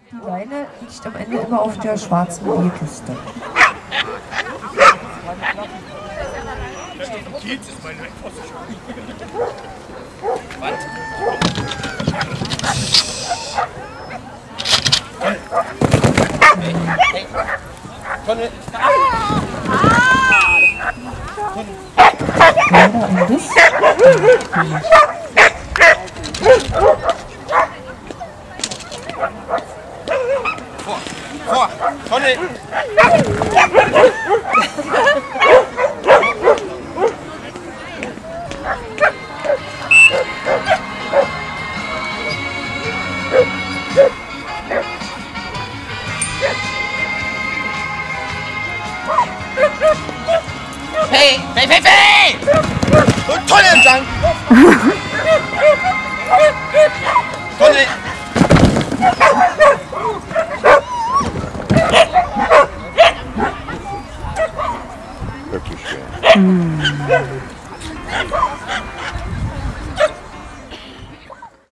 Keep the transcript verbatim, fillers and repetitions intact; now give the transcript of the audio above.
Die Leine liegt am Ende immer auf der schwarzen Bierkiste. Kiez ist meine Wegversicherung. Hey, Tonne. Leider ein bisschen. Vor, vor, Tonne. Hey, hey, hey, hey! Und Tonne entlang! Tonne! Wirklich schwer.